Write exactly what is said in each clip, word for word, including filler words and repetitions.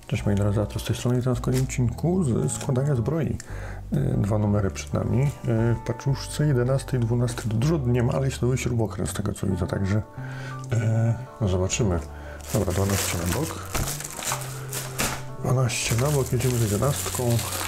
Cześć moi drodzy, z tej strony teraz w kolejnym odcinku z składania zbroi. Dwa numery przed nami. W paczuszce jedenastej, dwunastej dużo nie ma, ale jest nowy śrubokręt z tego co widzę, także no zobaczymy. Dobra, dwanaście na bok. dwanaście na bok, jedziemy z jedenastką.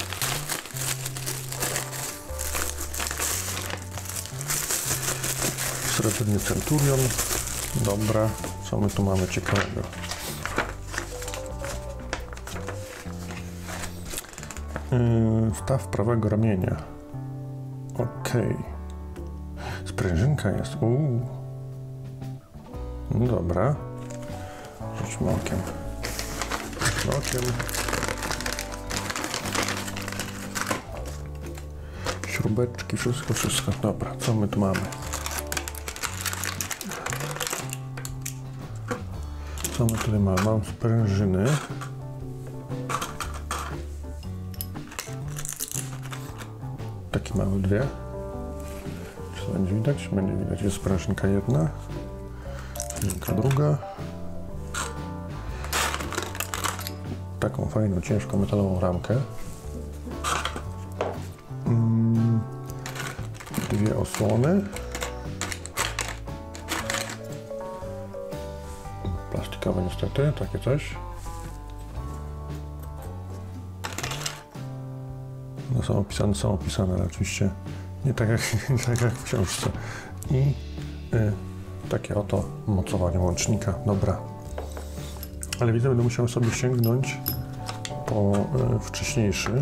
Srebrny Centurion. Dobra, co my tu mamy ciekawego? Yy, staw prawego ramienia. Ok. Sprężynka jest. Uuu. No dobra. Rzućmy okiem. Rzućmy okiem. Śrubeczki, wszystko, wszystko. Dobra, co my tu mamy? Co my tutaj mamy? Mam sprężyny. Takie małe dwie. Czy to będzie widać? Będzie widać. Jest sprężynka jedna. Sprężynka druga. Taką fajną, ciężką metalową ramkę. Dwie osłony. Plastikowe niestety, takie coś. No są opisane, są opisane, ale oczywiście nie tak jak, nie tak jak w książce. I y, takie oto mocowanie łącznika. Dobra. Ale widzę, będę musiał sobie sięgnąć po y, wcześniejszy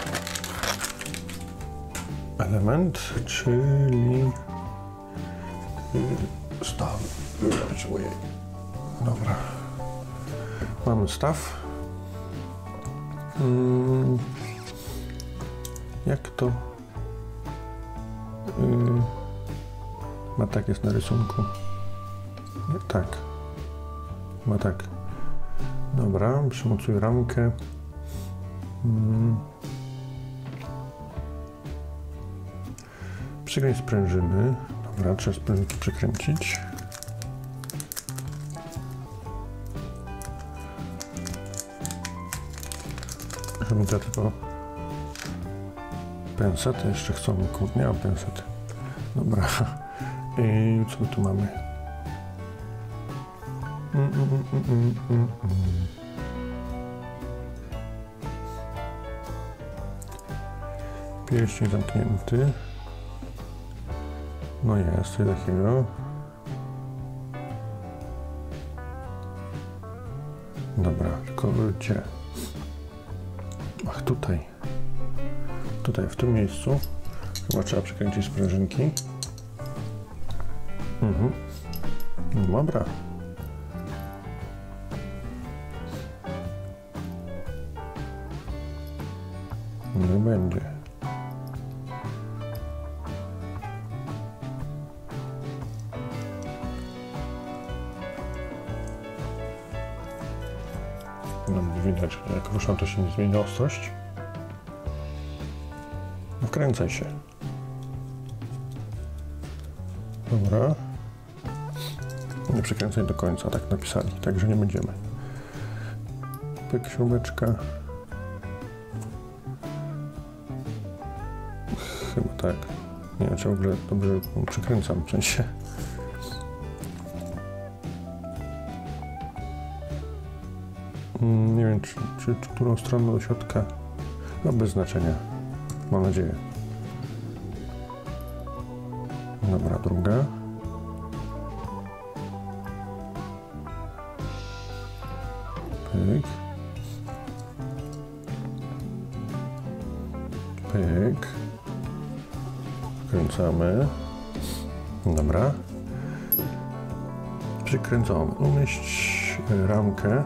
element, czyli y, staw. Dobra. Mamy staw. Hmm. Jak to? Yy, ma tak jest na rysunku. Nie, tak. Ma tak. Dobra, przymocuję ramkę. Hmm. Przykręć sprężyny. Dobra, trzeba sprężynki przykręcić. Żeby to tylko pensety jeszcze chcą mi kurde, nie mam pensety. Dobra. I co my tu mamy? Mm, mm, mm, mm, mm, mm. Pierścień zamknięty. No jest, coś takiego. Dobra, tylko gdzie? Ach, tutaj. Tutaj, w tym miejscu. Chyba trzeba przekręcić sprężynki. Mhm. Dobra. Nie będzie. No, widać, że jak ruszam, to się nie zmieni ostrość. Wkręcaj się. Dobra. Nie przekręcaj do końca, tak napisali, także nie będziemy. Pyk, śrubeczka. Chyba tak. Nie wiem, czy w ogóle dobrze przykręcam w sensie. Nie wiem, czy, czy, czy którą stroną do środka. No bez znaczenia. Mam nadzieję. Dobra, druga. Pyk. Pyk. Wkręcamy. Dobra. Przykręcamy. Umieść ramkę.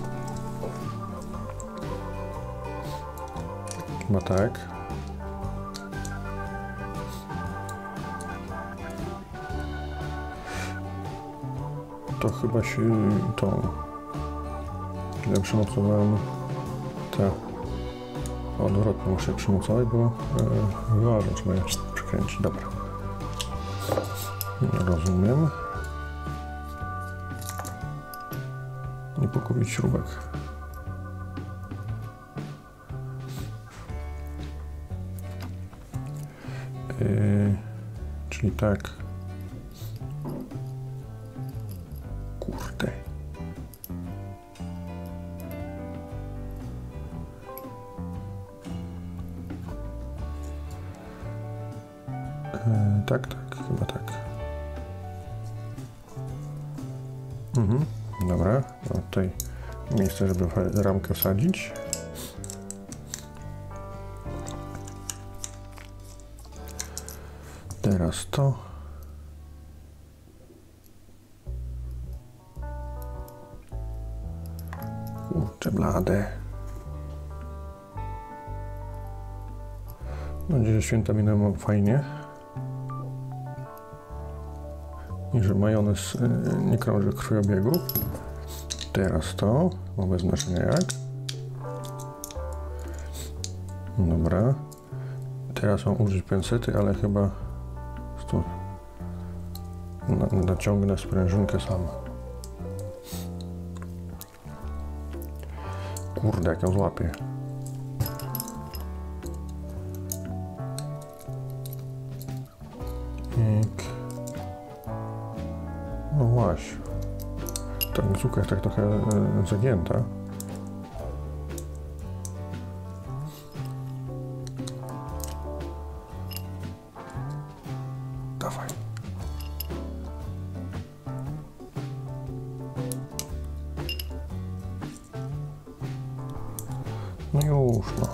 Chyba tak. To chyba się tą. Ja przymocowałem te. Odwrotnie muszę przymocować, bo e, wyważacz moje przykręcić. Dobra. Rozumiem. Nie pogubić śrubek. Yy, czyli tak. Kurde. Yy, tak, tak, chyba tak. Mhm, dobra. No, tutaj miejsce, żeby ramkę wsadzić. Teraz to. Kurczę blade. Mam nadzieję, że święta minęły fajnie. I że majonez nie krąży w krwiobiegu. Teraz to. Mam bez znaczenia jak. Dobra. Teraz mam użyć pensety, ale chyba tu naciągnę sprężynkę sam. Kurde, jak ją złapię. Ik. No właśnie. Ta mizuka jest tak trochę e, zagięta. Dawaj. No już, no.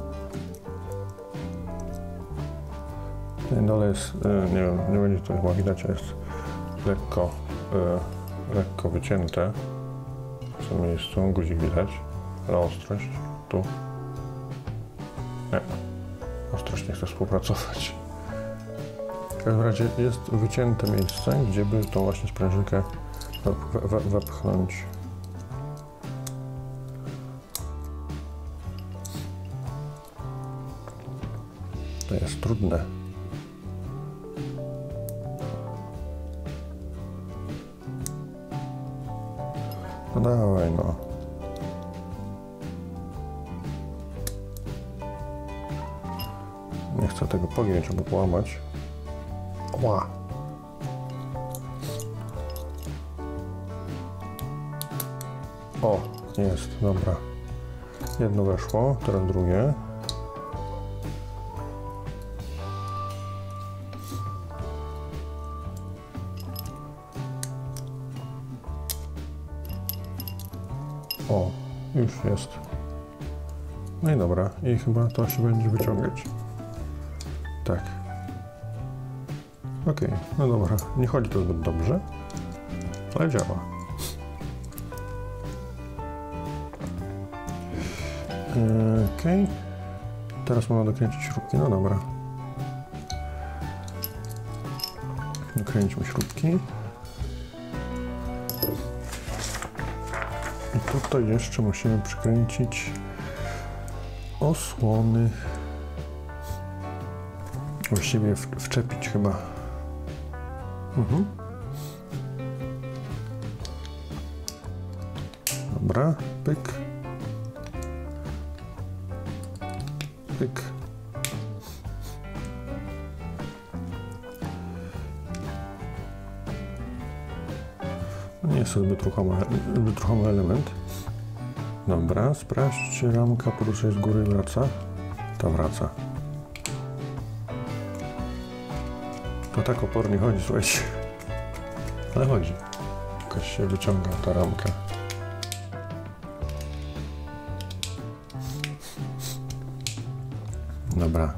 Na dole jest, e, nie wiem, nie będzie to chyba widać, a jest lekko, e, lekko wycięte. W tym miejscu guzik widać, ale ostrość tu. Nie, ostrość nie chce współpracować. W każdym razie jest wycięte miejsce, gdzie by tą właśnie sprężynkę wepchnąć. To jest trudne. No dawaj, no. Nie chcę tego pogiąć, aby połamać. Ła. O, jest, dobra. Jedno weszło, teraz drugie. O, już jest. No i dobra, i chyba to się będzie wyciągać. Tak. Ok, no dobra, nie chodzi to zbyt dobrze, ale działa. Ok, teraz można dokręcić śrubki, no dobra. Dokręćmy śrubki. I tutaj jeszcze musimy przykręcić osłony. Właściwie w, wczepić chyba. Mhm. Dobra, pyk. Pyk. Nie jest to zbyt ruchomy, zbyt ruchomy element. Dobra, sprawdź, czy ramka porusza z góry wraca. Ta wraca. To tak opornie chodzi, słuchajcie. Ale chodzi. Jakoś się wyciąga ta ramka. Dobra.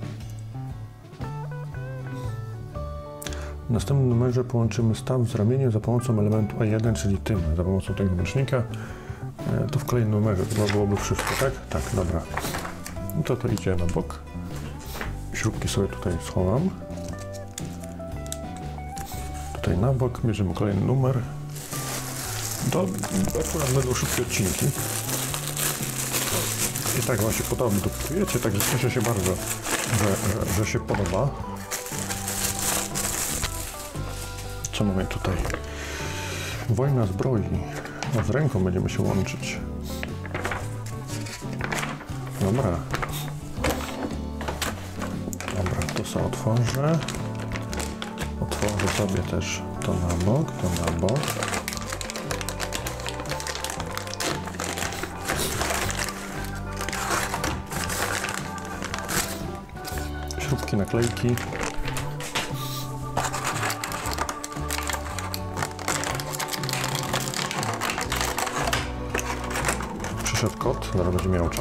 W następnym numerze połączymy staw z ramieniem za pomocą elementu A jeden, czyli tym, za pomocą tego łącznika. E, to w kolejnym numerze to byłoby wszystko, tak? Tak, dobra. No to to idzie na bok. Śrubki sobie tutaj schowam. Tutaj na bok bierzemy kolejny numer. To akurat będą szybkie odcinki. I tak wam się podobnie dopakujecie, także cieszę się bardzo, że, że, że się podoba. Co mamy tutaj? Wojna zbroi. No, z ręką będziemy się łączyć. Dobra. Dobra, to sobie otworzę. Otworzę sobie też to na bok, to na bok. Śrubki, naklejki. Przyszedł kot, zaraz będzie miauczał.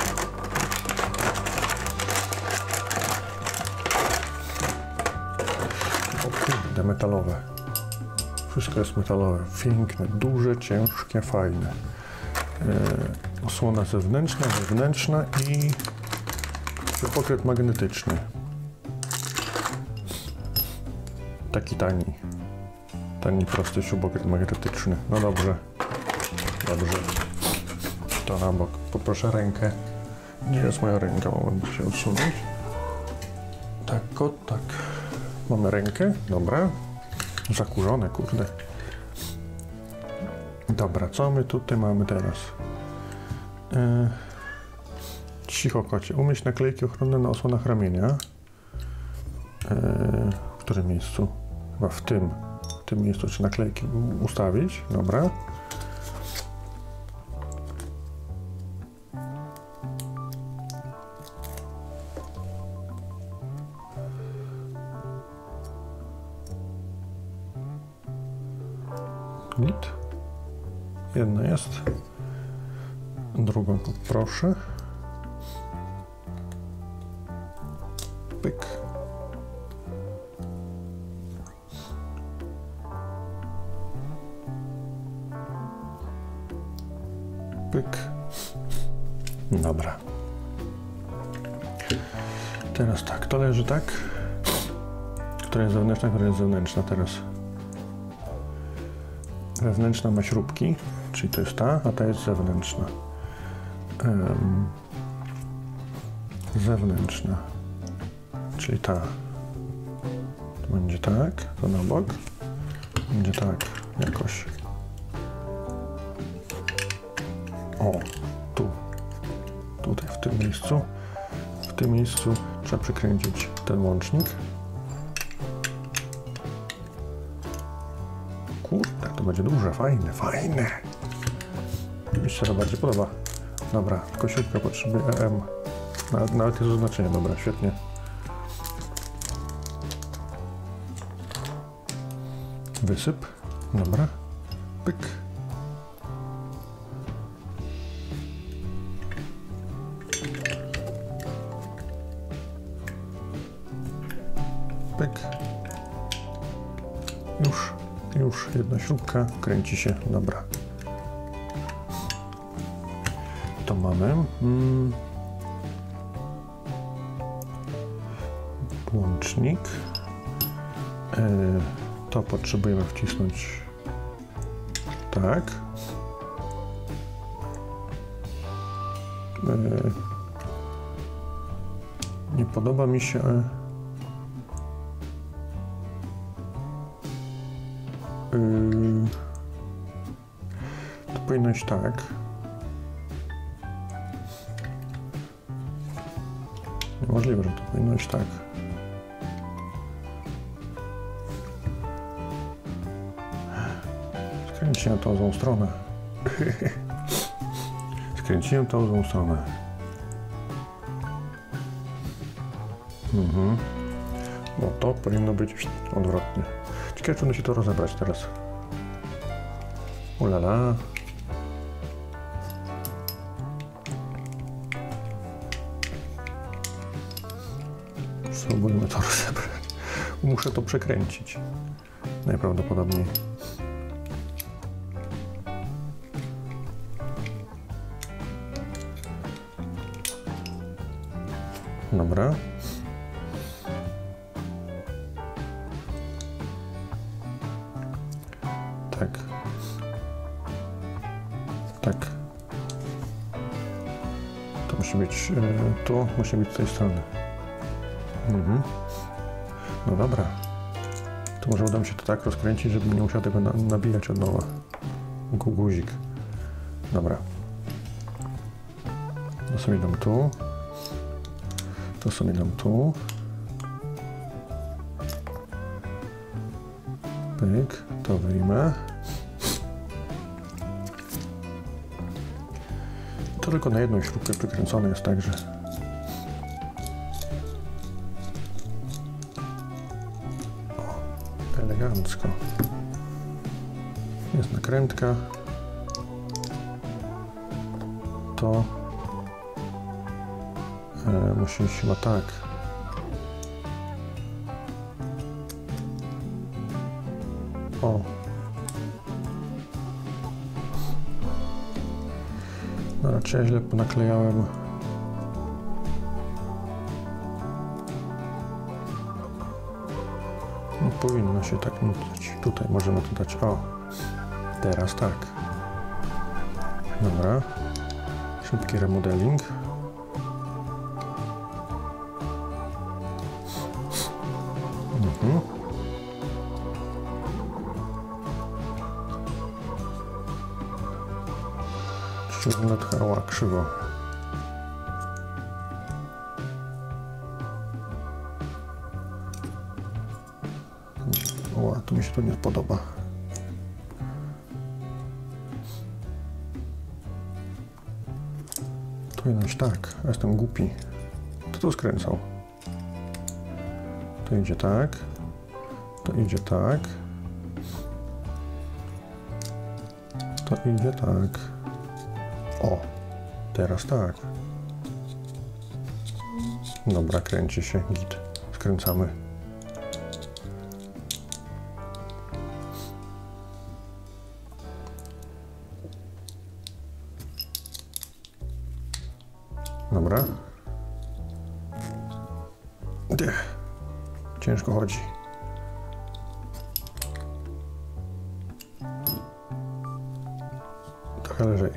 O kurde, metalowe. Wszystko jest metalowe. Piękne, duże, ciężkie, fajne. Yy, osłona zewnętrzna, wewnętrzna i śrubokręt magnetyczny. Taki tani. Tani, prosty śrubokręt magnetyczny. No dobrze. Dobrze. To na bok. Poproszę rękę. Gdzie jest moja ręka? Moment się odsunąć. Tak, o tak. Mamy rękę. Dobra. Zakurzone, kurde. Dobra, co my tutaj mamy teraz? Yy, cicho kocie. Umieść naklejki ochronne na osłonach ramienia. Yy, w którym miejscu? Chyba w tym. W tym miejscu czy naklejki ustawić. Dobra. Git. Jedna jest. Drugą poproszę. Pyk. Pyk. Dobra. Teraz tak, to leży tak. Która jest zewnętrzna, która jest zewnętrzna teraz. Wewnętrzna ma śrubki, czyli to jest ta, a ta jest zewnętrzna. Um, zewnętrzna, czyli ta. To będzie tak, to na bok. Będzie tak, jakoś. O, tu. Tutaj, w tym miejscu. W tym miejscu trzeba przykręcić ten łącznik. Kurde, to będzie duże, fajne, fajne. Mi się to bardziej podoba. Dobra, tylko śrubka potrzebuje E M. Nawet, nawet jest oznaczenie, dobra, świetnie. Wysyp, dobra, pyk. Pyk. Już. Już jedna śrubka, kręci się, dobra. To mamy. Mm. Łącznik. Yy, to potrzebujemy wcisnąć tak. Yy. Nie podoba mi się. Yy, to powinno iść tak. Niemożliwe, że to powinno iść tak. Skręciłem tą złą stronę. Skręciłem tą złą stronę. Mhm. No to powinno być odwrotnie. Ciekawe, czy uda się to rozebrać teraz. Ulala. Spróbujmy to rozebrać. Muszę to przekręcić. Najprawdopodobniej. Dobra. Tak. Tak. To musi być, yy, tu musi być z tej strony. Mhm. No dobra. To może uda mi się to tak rozkręcić, żebym nie musiał tego na, nabijać od nowa. Gu guzik. Dobra. To sobie dam tu. To sobie dam tu. Pyk, to wyjmę. To tylko na jedną śrubkę przykręcone jest, także o, elegancko. Jest nakrętka. To e, musi iść chyba tak. O. No raczej źle naklejałem. Nie powinno się tak nudzić. Tutaj możemy to dać. O. Teraz tak. Dobra. Szybki remodeling. Mhm. Ściągnęła krzywo. O, tu mi się to nie podoba. Powinnoś tak, ja jestem głupi. To tu skręcał. To idzie tak. To idzie tak. To idzie tak. O, teraz tak. Dobra, kręci się, git. Skręcamy. Dobra. Dech. Ciężko chodzi. Trochę lżej.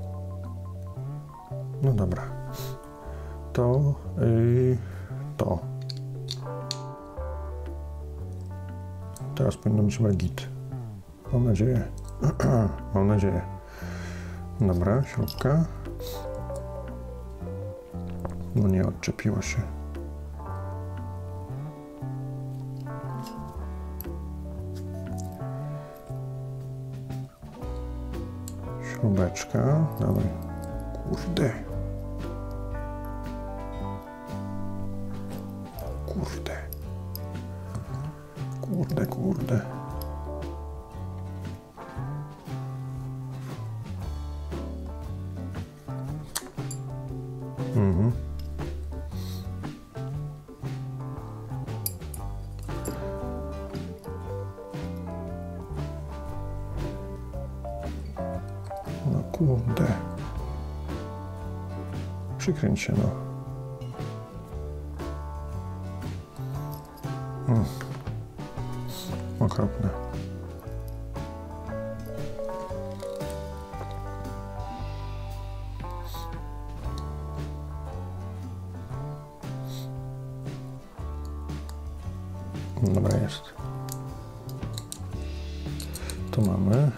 No dobra. To yy, to. Teraz powinno być chyba git. Mam nadzieję. Mam nadzieję. Dobra, śrubka. No nie odczepiło się. Śrubeczka. Dawaj. Kurde. Kurde. Kurde, kurde. Mhm. No kurde. Przykręć się, no. Mm. Okropne. Dobra, jest. Tu mamy.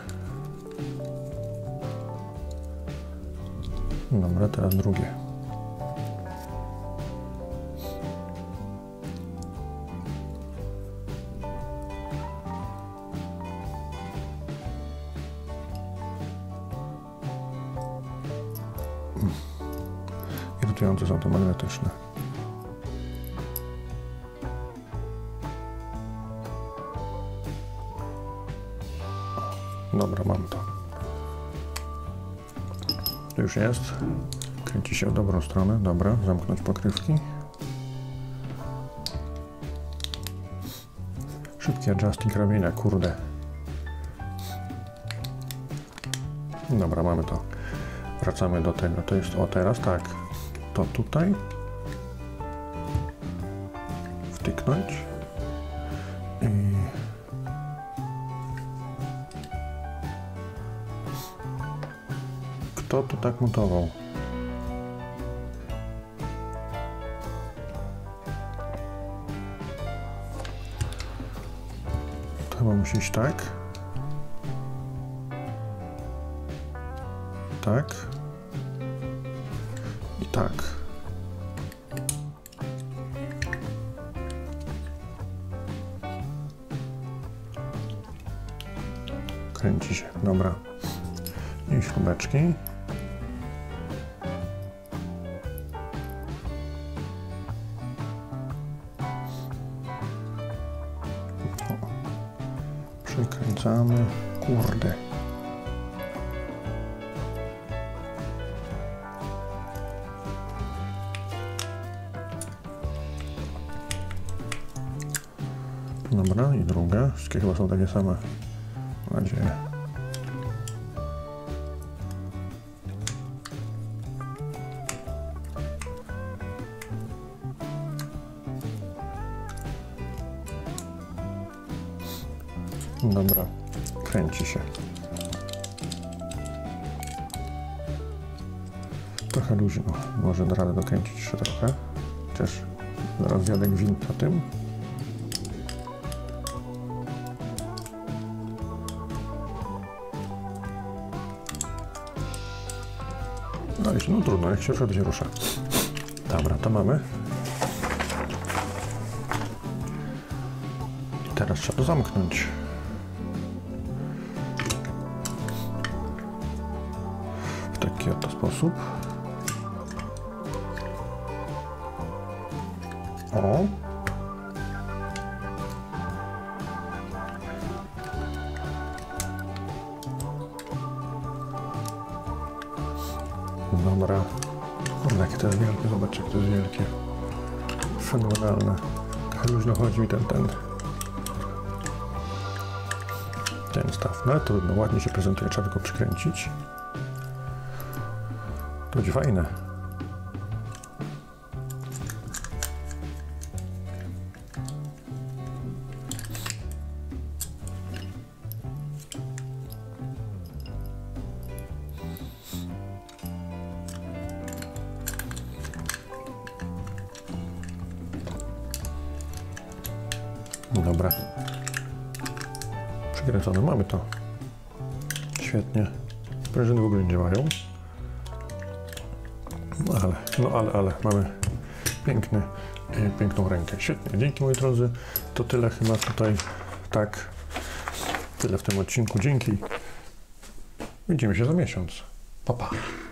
Dobra, teraz drugie. Irytujące są te magnetyczne. Dobra, mam to. To już jest. Kręci się w dobrą stronę. Dobra, zamknąć pokrywki. Szybki adjusting robienia, kurde. Dobra, mamy to. Wracamy do tego. To jest, o teraz tak. To tutaj. Wtyknąć. I kto tu tak montował? To chyba musi iść tak. Tak. I tak. kręci się, dobra. I śrubeczki. O. Przykręcamy, kurde. Dobra, i druga. Wszystkie chyba są takie same. Mam nadzieję. Dobra, kręci się. Trochę luźno. Może da radę dokręcić jeszcze trochę. Chociaż zaraz zjadę gwint na tym. No, no trudno, jak się rusza, to się rusza. Dobra, to mamy. I teraz trzeba to zamknąć. W taki oto sposób. O. Dobra. Kurde, jakie to jest wielkie. Zobaczcie, jak to jest wielkie. Fenomenalne. Luźno chodzi mi ten, ten ten staw. No ale trudno, ładnie się prezentuje, trzeba tylko przykręcić. To będzie fajne. Dobra. Przykręcone. Mamy to. Świetnie. Prężyny w ogóle nie działają. No ale, no ale, ale mamy piękny, e, piękną rękę. Świetnie. Dzięki, moi drodzy. To tyle chyba tutaj. Tak. Tyle w tym odcinku. Dzięki. Widzimy się za miesiąc. Pa, pa.